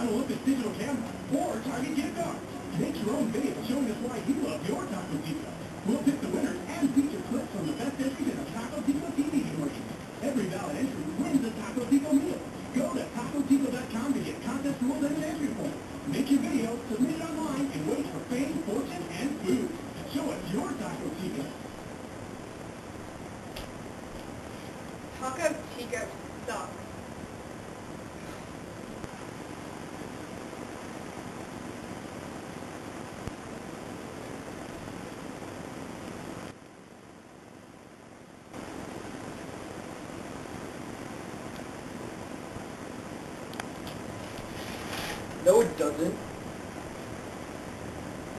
an Olympus digital camera, or Target gift card. Make your own video showing us why you love your Taco Tico. We'll pick the winners and feature clips from the best entries in a Taco Tico TV commercial. Every valid entry wins a Taco Tico meal. Go to TacoTico.com to get contest rules and an entry form. Make your video, submit it online, and wait for fame, fortune, and food. Show us your Taco Tico. Taco Tico sucks. No, it doesn't.